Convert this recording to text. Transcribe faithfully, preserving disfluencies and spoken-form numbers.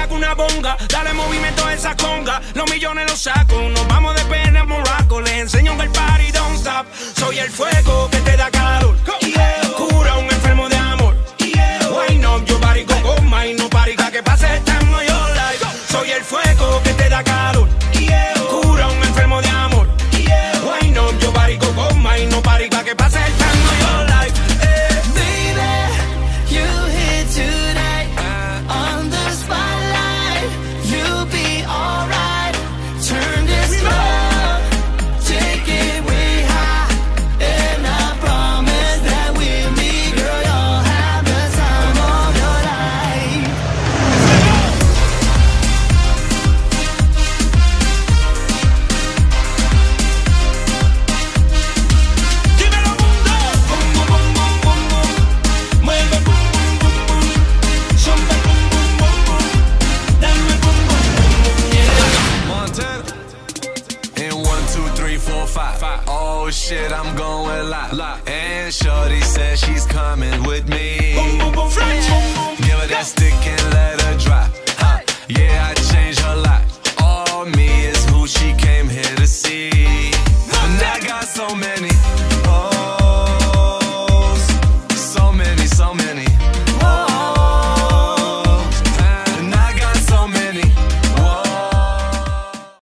saco una bonga, dale movimiento a esa conga. Los millones los saco, nos vamos de pena a Morocco. Les enseño que el party don't stop. Soy el fuego que te da calor, yeah. Cura a un enfermo de amor, yeah. Why not, yo parico con my no parica que pase el time of your life. Soy el fuego que te da calor, yeah. Cura a un enfermo de amor, yeah. Why not, yo parico con my no parica que pase el time of your life. Oh shit, I'm going live. And shorty says she's coming with me. Boom, boom, boom, French. Give her that stick and let her drop. Huh. Yeah, I